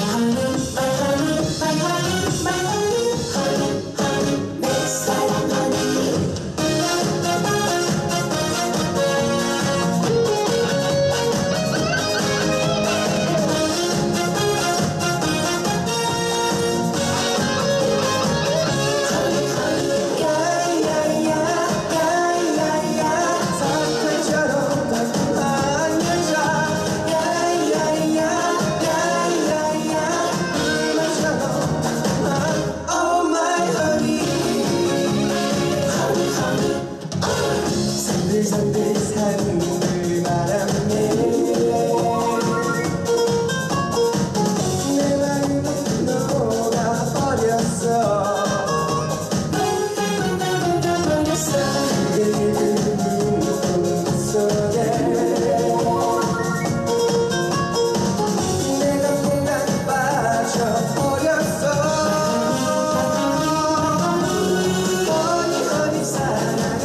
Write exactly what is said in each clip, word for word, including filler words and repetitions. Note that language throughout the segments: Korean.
산들 산들 바람에 내 마음은 녹아버렸어. 그대를 꿈속에 내가 그냥 빠져버렸어. 허니 허니 사랑해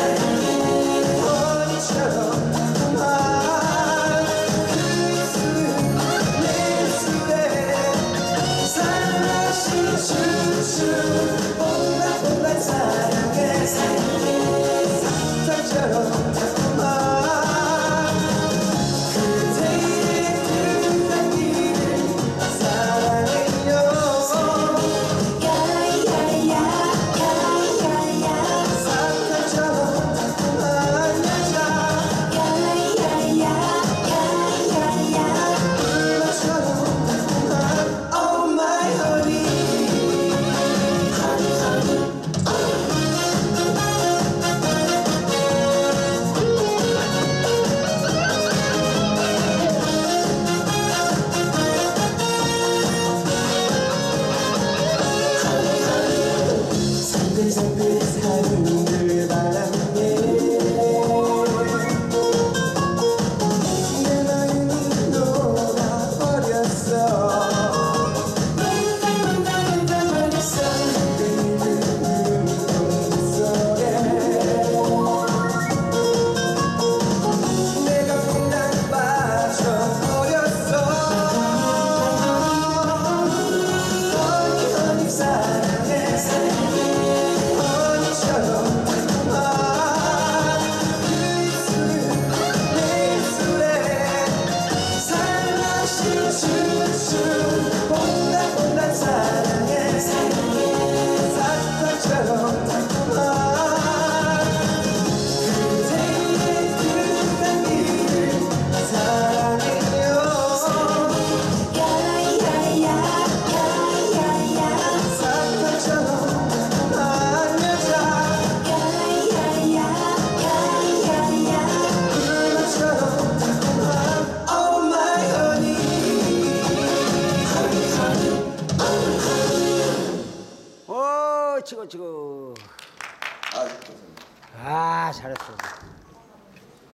산들 산들 바람에 내 마음이 녹아버렸어. 꿈속에 내가 그냥 빠져버렸어. 허니 허니 사랑해 봄날 사랑해 사탕처럼 달콤한 그대의 그딴 길을 사랑해요. 사탕처럼 달콤한 여자 불맛처럼 달콤한 Oh my honey. 오, 치고 치고. 아, 감사합니다. 아, 잘했어.